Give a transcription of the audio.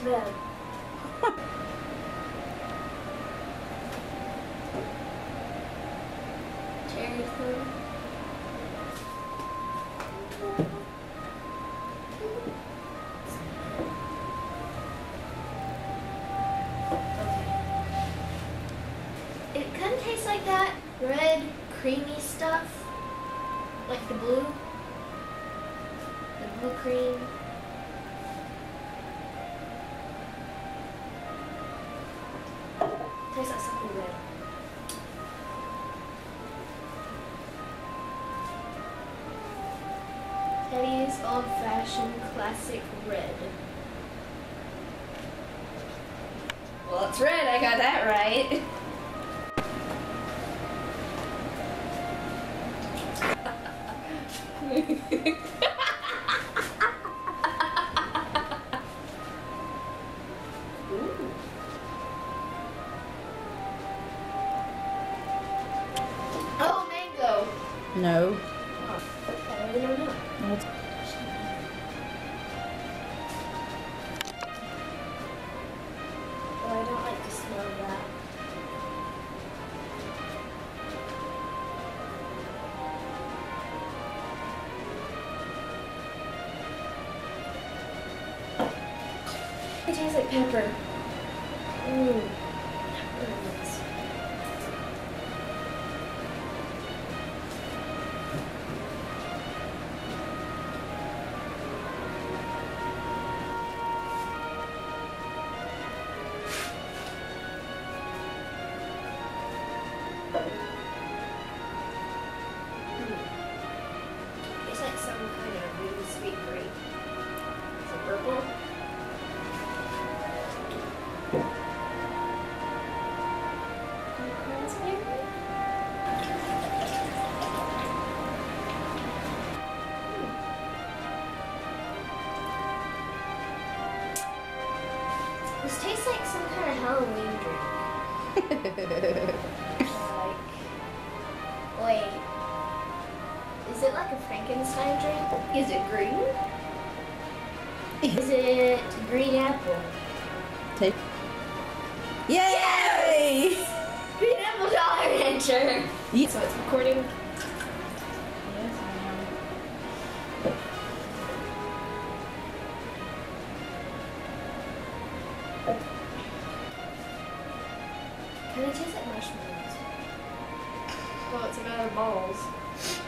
red. Cherry fruit. It kind of tastes like that red, creamy stuff, like the blue cream. Tastes like something red. Teddy's old-fashioned classic red. Well, it's red. I got that right. Oh, mango. No. Oh, I really don't know. Well, I don't like the smell of that. It tastes like pepper. Mmm. Peppermints. It's like some kind of really sweet grape. Is it purple? This tastes like some kind of Halloween drink. Wait. Is it like a Frankenstein drink? Is it green? Is it green apple? Take. Yay! Green apple Jolly Rancher! Yeah. So it's recording. Yes, I know. Kind of tastes like marshmallows. Well, it's about balls.